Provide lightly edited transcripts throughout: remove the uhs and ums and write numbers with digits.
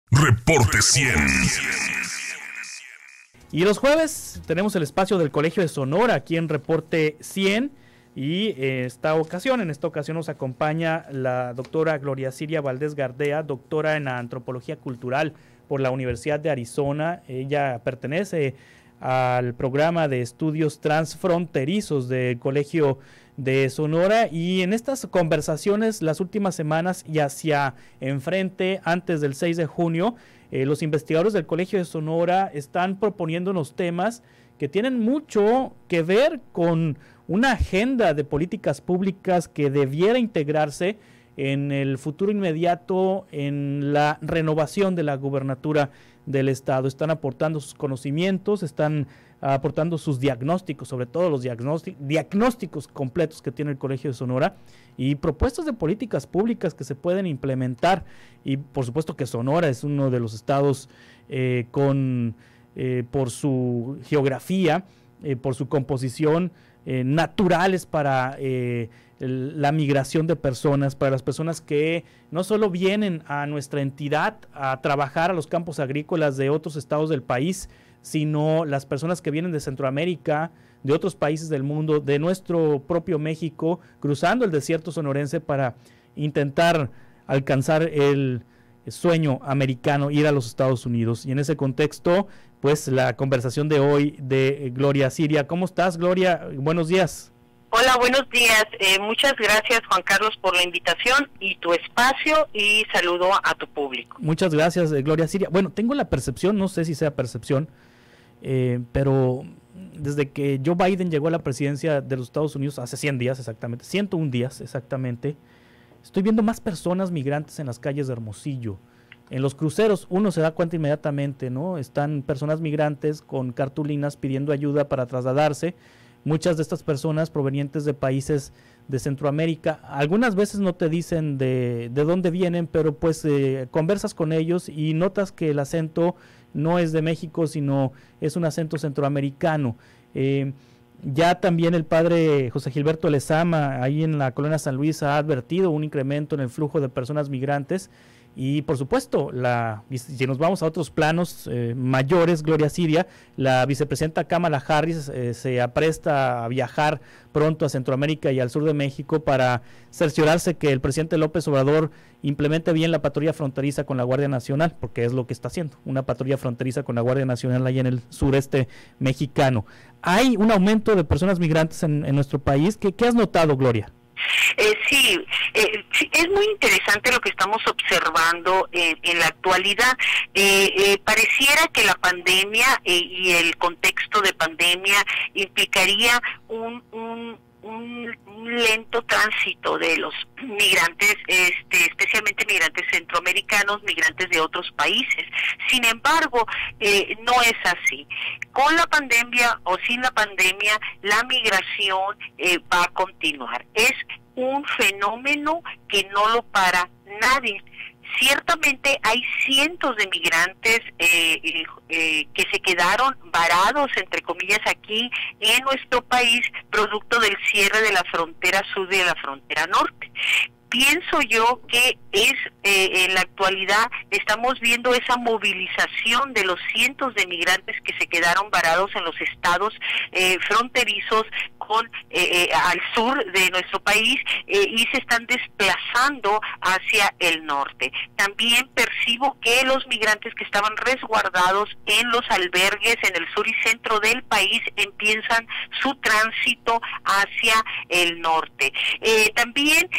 Reporte 100. Y los jueves tenemos el espacio del Colegio de Sonora aquí en Reporte 100 y en esta ocasión nos acompaña la doctora Gloria Siria Valdés Gardea, doctora en Antropología Cultural por la Universidad de Arizona. Ella pertenece al programa de estudios transfronterizos del Colegio de Sonora, y en estas conversaciones las últimas semanas y hacia enfrente, antes del 6 de junio, los investigadores del Colegio de Sonora están proponiendo unos temas que tienen mucho que ver con una agenda de políticas públicas que debiera integrarse en el futuro inmediato en la renovación de la gubernatura del estado. Están aportando sus conocimientos, están aportando sus diagnósticos, sobre todo los diagnósticos completos que tiene el Colegio de Sonora, y propuestas de políticas públicas que se pueden implementar. Y por supuesto que Sonora es uno de los estados por su geografía, por su composición, naturales para la migración de personas, para las personas que no solo vienen a nuestra entidad a trabajar a los campos agrícolas de otros estados del país, sino las personas que vienen de Centroamérica, de otros países del mundo, de nuestro propio México, cruzando el desierto sonorense para intentar alcanzar el sueño americano, ir a los Estados Unidos. Y en ese contexto, pues la conversación de hoy de Gloria Siria. ¿Cómo estás, Gloria? Buenos días. Hola, buenos días. Muchas gracias, Juan Carlos, por la invitación y tu espacio, y saludo a tu público. Muchas gracias, Gloria Siria. Bueno, tengo la percepción, no sé si sea percepción, pero desde que Joe Biden llegó a la presidencia de los Estados Unidos hace 100 días exactamente, 101 días exactamente, estoy viendo más personas migrantes en las calles de Hermosillo. En los cruceros uno se da cuenta inmediatamente, ¿no? Están personas migrantes con cartulinas pidiendo ayuda para trasladarse. Muchas de estas personas provenientes de países de Centroamérica, algunas veces no te dicen de dónde vienen, pero pues conversas con ellos y notas que el acento no es de México, sino es un acento centroamericano. Ya también el padre José Gilberto Lezama, ahí en la colonia San Luis, ha advertido un incremento en el flujo de personas migrantes. Y por supuesto, si nos vamos a otros planos mayores, Gloria Siria, la vicepresidenta Kamala Harris se apresta a viajar pronto a Centroamérica y al sur de México para cerciorarse que el presidente López Obrador implemente bien la patrulla fronteriza con la Guardia Nacional, porque es lo que está haciendo, una patrulla fronteriza con la Guardia Nacional allá en el sureste mexicano. ¿Hay un aumento de personas migrantes en nuestro país? ¿Qué has notado, Gloria? Sí, es muy interesante lo que estamos observando en la actualidad. Pareciera que la pandemia y el contexto de pandemia implicaría un lento tránsito de los migrantes, especialmente migrantes centroamericanos, migrantes de otros países. Sin embargo, no es así. Con la pandemia o sin la pandemia, la migración va a continuar. Es un fenómeno que no lo para nadie. Ciertamente hay cientos de migrantes que se quedaron varados, entre comillas, aquí en nuestro país, producto del cierre de la frontera sur y de la frontera norte. Pienso yo que en la actualidad estamos viendo esa movilización de los cientos de migrantes que se quedaron varados en los estados fronterizos al sur de nuestro país y se están desplazando hacia el norte. También percibo que los migrantes que estaban resguardados en los albergues en el sur y centro del país empiezan su tránsito hacia el norte. También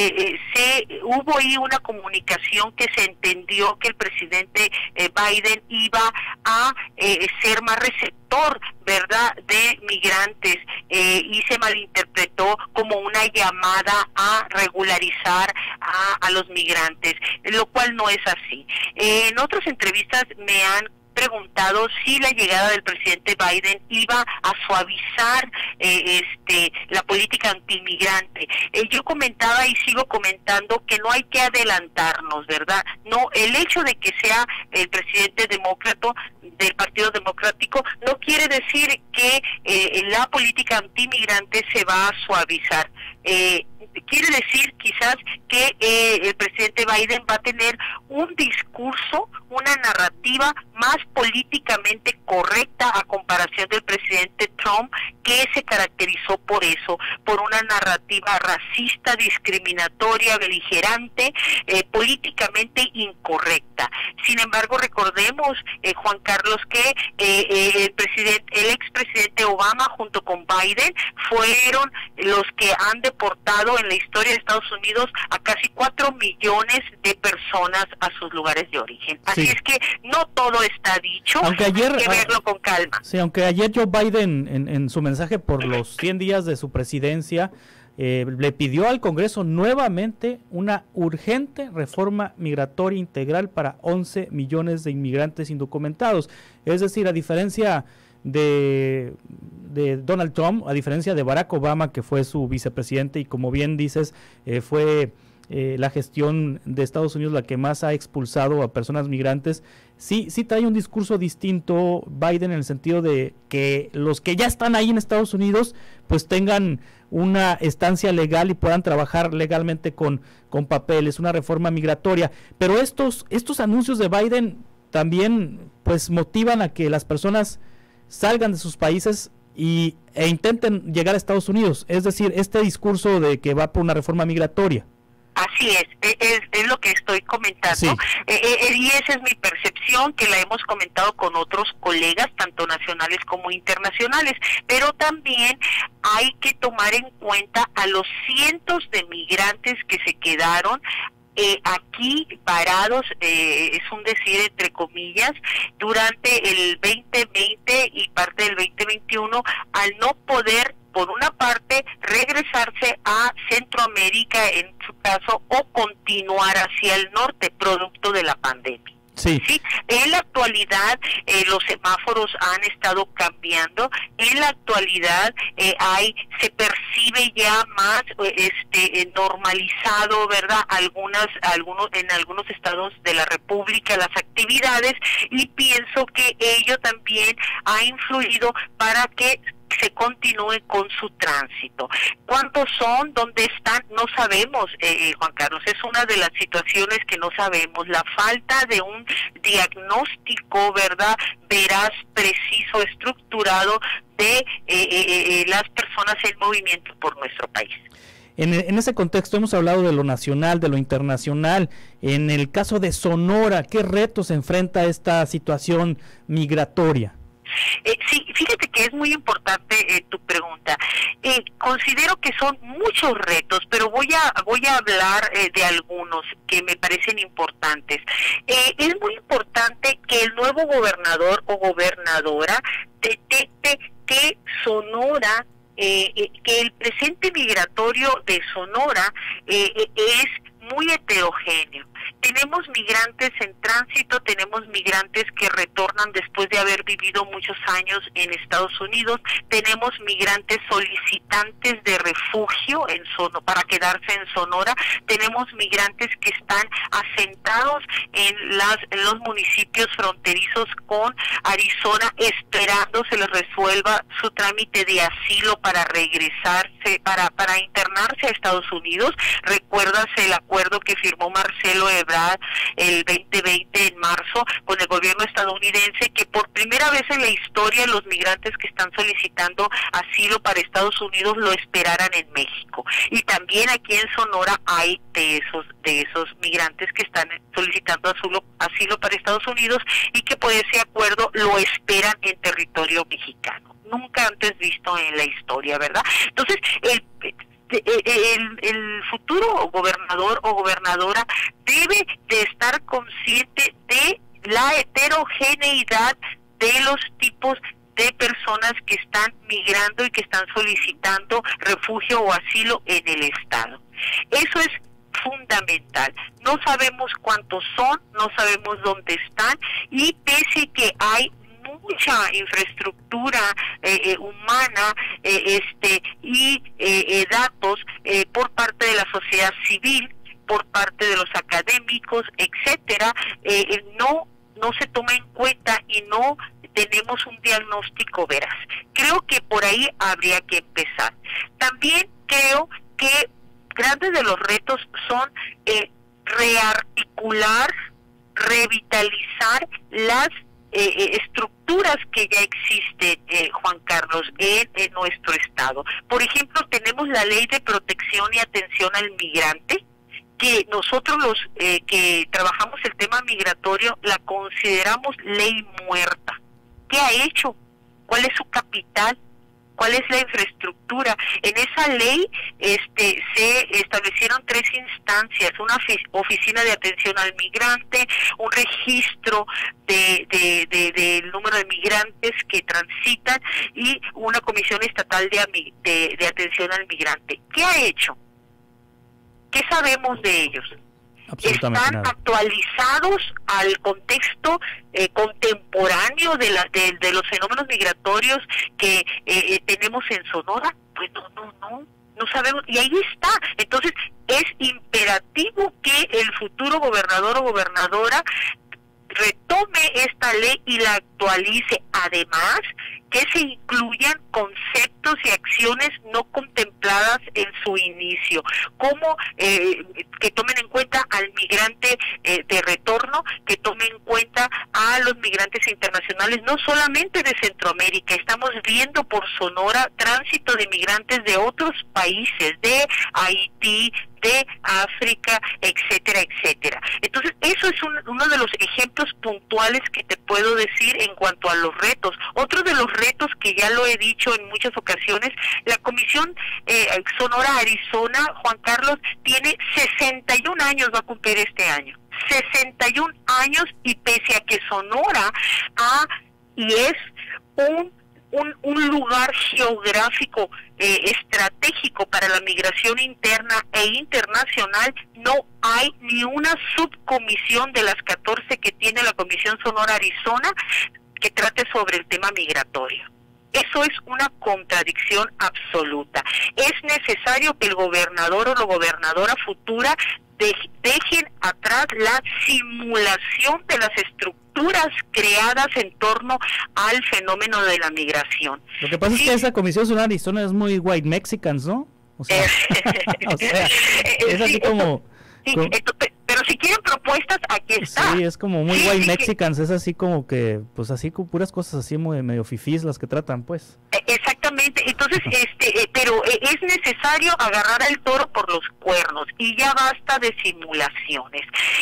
hubo ahí una comunicación que se entendió que el presidente Biden iba a ser más receptor, ¿verdad?, de migrantes, y se malinterpretó como una llamada a regularizar a los migrantes, lo cual no es así. En otras entrevistas me han preguntado si la llegada del presidente Biden iba a suavizar la política antimigrante. Yo comentaba y sigo comentando que no hay que adelantarnos, ¿verdad? No, el hecho de que sea el presidente demócrata del Partido Democrático no quiere decir que la política antimigrante se va a suavizar. quiere decir quizás que el presidente Biden va a tener un discurso, una narrativa más políticamente correcta a comparación del presidente Trump, que se caracterizó por eso, por una narrativa racista, discriminatoria, beligerante, políticamente incorrecta. Sin embargo, recordemos, Juan Carlos, que el expresidente Obama junto con Biden fueron los que han deportado en la historia de Estados Unidos a casi 4 millones de personas a sus lugares de origen. Así es que no todo está dicho, aunque ayer, hay que verlo con calma. Sí, aunque ayer Joe Biden en su mensaje por los 100 días de su presidencia le pidió al Congreso nuevamente una urgente reforma migratoria integral para 11 millones de inmigrantes indocumentados. Es decir, a diferencia de Donald Trump, a diferencia de Barack Obama, que fue su vicepresidente y como bien dices, fue la gestión de Estados Unidos la que más ha expulsado a personas migrantes, sí trae un discurso distinto Biden en el sentido de que los que ya están ahí en Estados Unidos pues tengan una estancia legal y puedan trabajar legalmente con papeles, una reforma migratoria. Pero estos anuncios de Biden también pues motivan a que las personas salgan de sus países e intenten llegar a Estados Unidos. Es decir, este discurso de que va por una reforma migratoria. Así es lo que estoy comentando, sí. Y esa es mi percepción, que la hemos comentado con otros colegas, tanto nacionales como internacionales, pero también hay que tomar en cuenta a los cientos de migrantes que se quedaron aquí parados, es un decir entre comillas, durante el 2020 y parte del 2021, al no poder, por una parte, regresarse a Centroamérica en su caso, o continuar hacia el norte, producto de la pandemia. Sí. Sí, en la actualidad los semáforos han estado cambiando. En la actualidad se percibe ya más normalizado, ¿verdad? En algunos estados de la República las actividades, y pienso que ello también ha influido para que se continúe con su tránsito. ¿Cuántos son? ¿Dónde están? No sabemos, Juan Carlos. Es una de las situaciones que no sabemos. La falta de un diagnóstico, ¿verdad?, veraz, preciso, estructurado de las personas en movimiento por nuestro país. En ese contexto hemos hablado de lo nacional, de lo internacional. En el caso de Sonora, ¿qué retos enfrenta esta situación migratoria? Sí, fíjate que es muy importante tu pregunta. Considero que son muchos retos, pero voy a hablar de algunos que me parecen importantes. Es muy importante que el nuevo gobernador o gobernadora detecte que Sonora, que el presente migratorio de Sonora es muy heterogéneo. Tenemos migrantes en tránsito, tenemos migrantes que retornan después de haber vivido muchos años en Estados Unidos, tenemos migrantes solicitantes de refugio para quedarse en Sonora, tenemos migrantes que están asentados en los municipios fronterizos con Arizona, esperando se les resuelva su trámite de asilo para regresarse, para internarse a Estados Unidos. Recuerdas el acuerdo que firmó Marcelo Ebrard el 2020 en marzo con el gobierno estadounidense, que por primera vez en la historia los migrantes que están solicitando asilo para Estados Unidos lo esperaran en México. Y también aquí en Sonora hay de esos migrantes que están solicitando asilo para Estados Unidos y que por ese acuerdo lo esperan en territorio mexicano. Nunca antes visto en la historia, ¿verdad? Entonces, el futuro gobernador o gobernadora debe de estar consciente de la heterogeneidad de los tipos de personas que están migrando y que están solicitando refugio o asilo en el estado. Eso es fundamental. No sabemos cuántos son, no sabemos dónde están, y pese que hay mucha infraestructura humana y datos por parte de la sociedad civil, por parte de los académicos, etcétera, no se toma en cuenta y no tenemos un diagnóstico veraz. Creo que por ahí habría que empezar. También creo que grandes de los retos son rearticular, revitalizar las estructuras que ya existen, Juan Carlos, en nuestro estado. Por ejemplo, tenemos la Ley de Protección y Atención al Migrante, que nosotros los que trabajamos el tema migratorio la consideramos ley muerta. ¿Qué ha hecho? ¿Cuál es su capital? ¿Cuál es la infraestructura? En esa ley se establecieron 3 instancias: una oficina de atención al migrante, un registro del número de migrantes que transitan y una comisión estatal de atención al migrante. ¿Qué ha hecho? ¿Qué sabemos de ellos? Están actualizados al contexto contemporáneo de los fenómenos migratorios que tenemos en Sonora. Pues no sabemos, y ahí está. Entonces es imperativo que el futuro gobernador o gobernadora retome esta ley y la actualice. Además, que se incluyan conceptos y acciones no contempladas en su inicio, como que tomen en cuenta al migrante de retorno, que tomen en cuenta a los migrantes internacionales, no solamente de Centroamérica. Estamos viendo por Sonora tránsito de migrantes de otros países, de Haití, de África, etcétera, etcétera. Entonces, eso es uno de los ejemplos puntuales que te puedo decir en cuanto a los retos. Otro de los retos, que ya lo he dicho en muchas ocasiones, la Comisión Sonora-Arizona, Juan Carlos, tiene 61 años, va a cumplir este año. 61 años, y pese a que Sonora es un lugar geográfico estratégico para la migración interna e internacional, no hay ni una subcomisión de las 14 que tiene la Comisión Sonora-Arizona que trate sobre el tema migratorio. Eso es una contradicción absoluta. Es necesario que el gobernador o la gobernadora futura dejen atrás la simulación de las estructuras creadas en torno al fenómeno de la migración. Lo que pasa es que esa Comisión Sonora-Arizona es muy white Mexicans, ¿no? O sea, es así como... pero si quieren propuestas, aquí está. Sí, es como muy white Mexicans, es así como que, pues así con puras cosas así muy medio fifís las que tratan, pues. Exactamente. Entonces, pero es necesario agarrar al toro por los cuernos y ya basta de simulaciones.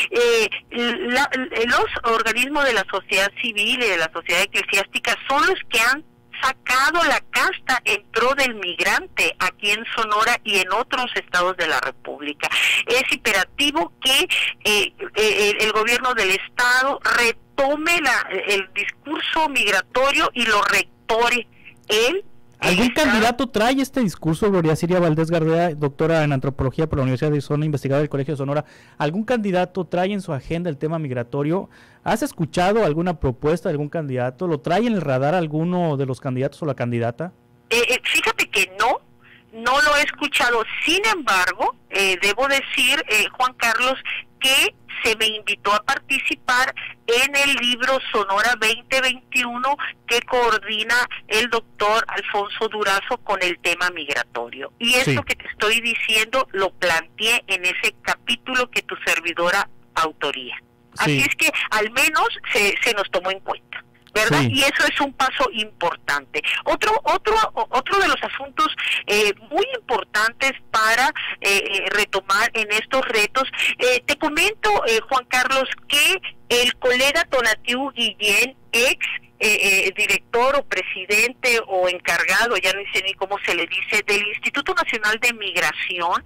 Los organismos de la sociedad civil y de la sociedad eclesiástica son los que han sacado la casta en pro del migrante aquí en Sonora y en otros estados de la República. Es imperativo que el gobierno del estado retome el discurso migratorio y lo rectore él. ¿Algún candidato trae este discurso? Gloria Siria Valdés Gardea, doctora en antropología por la Universidad de Arizona, investigadora del Colegio de Sonora. ¿Algún candidato trae en su agenda el tema migratorio? ¿Has escuchado alguna propuesta de algún candidato? ¿Lo trae en el radar alguno de los candidatos o la candidata? Fíjate que no lo he escuchado. Sin embargo, debo decir, Juan Carlos, que se me invitó a participar en el libro Sonora 2021 que coordina el doctor Alfonso Durazo con el tema migratorio. Y esto que te estoy diciendo lo planteé en ese capítulo que tu servidora autoría. Así es que al menos se nos tomó en cuenta, ¿verdad? Y eso es un paso importante. Otro de los asuntos muy importantes para retomar en estos retos, te comento, Juan Carlos, que el colega Tonatiu Guillén, ex director o presidente o encargado, ya no sé ni cómo se le dice, del Instituto Nacional de Migración,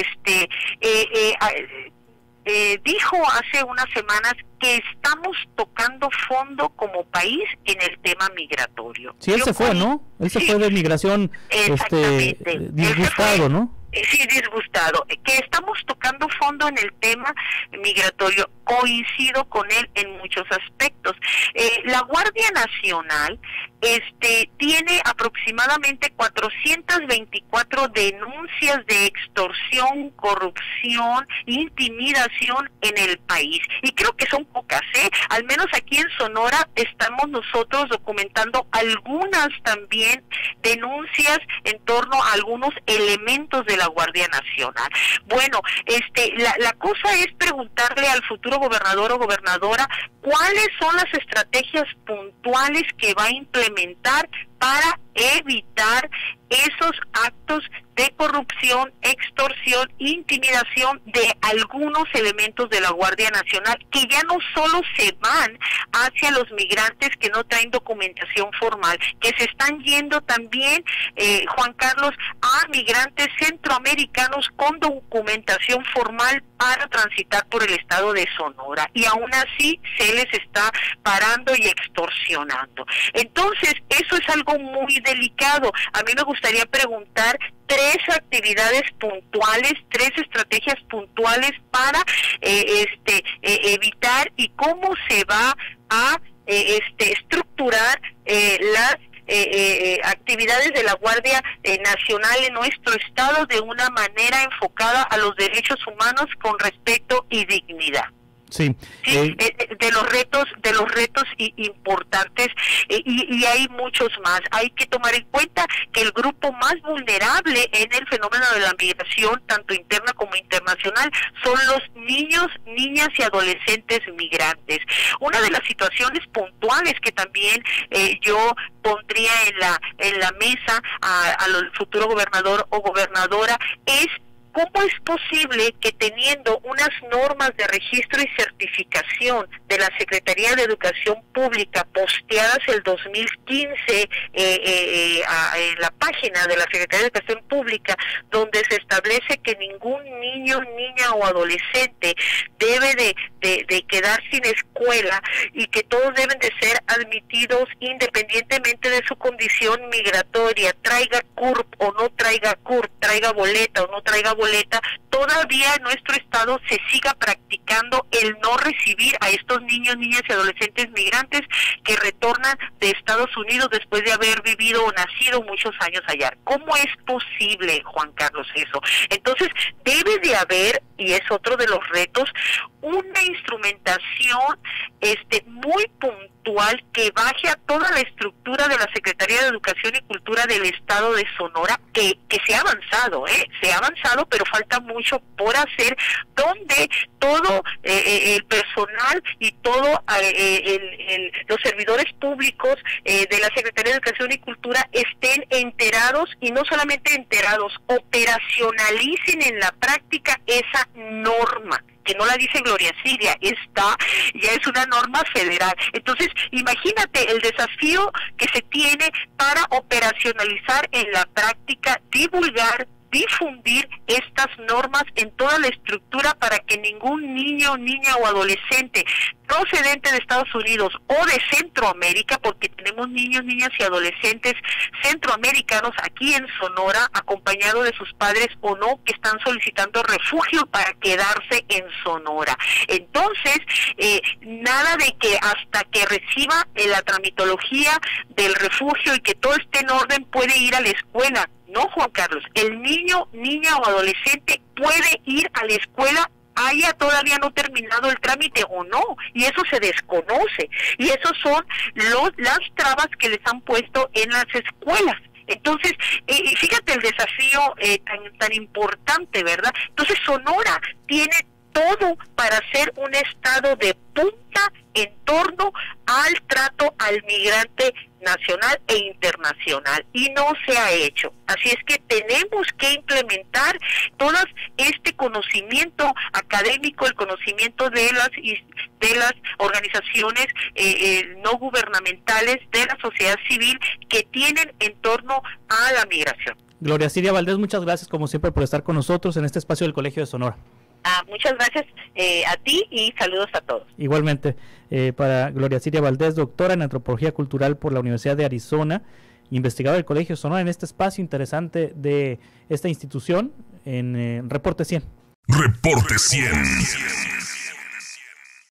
dijo hace unas semanas que estamos tocando fondo como país en el tema migratorio. Sí, él se fue, ¿no? Él se fue de migración disgustado, ¿no? Sí, disgustado. Que estamos tocando fondo en el tema migratorio. Coincido con él en muchos aspectos. elementos. La Guardia Nacional tiene aproximadamente 424 denuncias de extorsión, corrupción, intimidación en el país. Y creo que son pocas, al menos aquí en Sonora estamos nosotros documentando algunas también denuncias en torno a algunos elementos de la Guardia Nacional. Bueno, la cosa es preguntarle al futuro gobernador o gobernadora cuáles son las estrategias puntuales que va a implementar para evitar esos actos de corrupción, extorsión, intimidación de algunos elementos de la Guardia Nacional, que ya no solo se van hacia los migrantes que no traen documentación formal, que se están yendo también, Juan Carlos, a migrantes centroamericanos con documentación formal para transitar por el estado de Sonora, y aún así se les está parando y extorsionando. Entonces, eso es algo muy delicado. A mí me gustaría preguntar 3 actividades puntuales, 3 estrategias puntuales para evitar y cómo se va a estructurar las actividades de la Guardia Nacional en nuestro estado de una manera enfocada a los derechos humanos con respeto y dignidad. Sí, de los retos importantes, y hay muchos más. Hay que tomar en cuenta que el grupo más vulnerable en el fenómeno de la migración, tanto interna como internacional, son los niños, niñas y adolescentes migrantes. Una de las situaciones puntuales que también yo pondría en la mesa al futuro gobernador o gobernadora es: ¿cómo es posible que teniendo unas normas de registro y certificación de la Secretaría de Educación Pública posteadas el 2015 en la página de la Secretaría de Educación Pública, donde se establece que ningún niño, niña o adolescente debe de quedar sin escuela y que todos deben de ser admitidos independientemente de su condición migratoria, traiga CURP o no traiga CURP, traiga boleta o no traiga boleta, todavía en nuestro estado se siga practicando el no recibir a estos niños, niñas y adolescentes migrantes que retornan de Estados Unidos después de haber vivido o nacido muchos años allá? ¿Cómo es posible, Juan Carlos, eso? Entonces, debe de haber, y es otro de los retos, una instrumentación muy puntual que baje a toda la estructura de la Secretaría de Educación y Cultura del Estado de Sonora, que se ha avanzado, se ha avanzado, pero falta mucho por hacer, donde todo el personal y todo los servidores públicos de la Secretaría de Educación y Cultura estén enterados, y no solamente enterados, operacionalicen en la práctica esa norma, que no la dice Gloria Silvia, ya es una norma federal. Entonces, imagínate el desafío que se tiene para operacionalizar en la práctica, divulgar, difundir estas normas en toda la estructura para que ningún niño, niña o adolescente procedente de Estados Unidos o de Centroamérica, porque tenemos niños, niñas y adolescentes centroamericanos aquí en Sonora, acompañados de sus padres o no, que están solicitando refugio para quedarse en Sonora. Entonces, nada de que hasta que reciba la tramitología del refugio y que todo esté en orden puede ir a la escuela. No, Juan Carlos, el niño, niña o adolescente puede ir a la escuela, haya todavía no terminado el trámite o no, y eso se desconoce, y esos son las trabas que les han puesto en las escuelas. Entonces, fíjate el desafío tan importante, ¿verdad? Entonces, Sonora tiene todo para ser un estado de punta en torno al trato al migrante nacional e internacional, y no se ha hecho. Así es que tenemos que implementar todo este conocimiento académico, el conocimiento de las organizaciones no gubernamentales, de la sociedad civil, que tienen en torno a la migración. Gloria Silvia Valdés, muchas gracias como siempre por estar con nosotros en este espacio del Colegio de Sonora. Muchas gracias a ti y saludos a todos. Igualmente, para Gloria Silvia Valdés, doctora en Antropología Cultural por la Universidad de Arizona, investigadora del Colegio de Sonora, en este espacio interesante de esta institución en Reporte 100. Reporte 100.